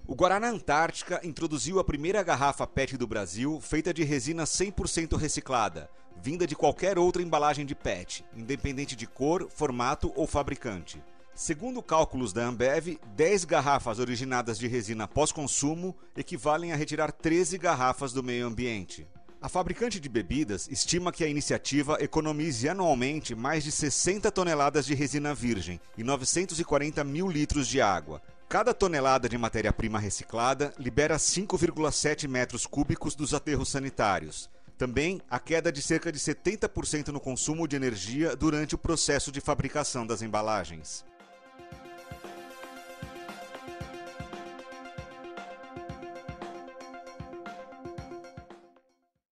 O Guaraná Antártica introduziu a primeira garrafa PET do Brasil feita de resina 100% reciclada, vinda de qualquer outra embalagem de PET, independente de cor, formato ou fabricante. Segundo cálculos da Ambev, 10 garrafas originadas de resina pós-consumo equivalem a retirar 13 garrafas do meio ambiente. A fabricante de bebidas estima que a iniciativa economize anualmente mais de 60 toneladas de resina virgem e 940 mil litros de água. Cada tonelada de matéria-prima reciclada libera 5,7 metros cúbicos dos aterros sanitários. Também a queda de cerca de 70% no consumo de energia durante o processo de fabricação das embalagens.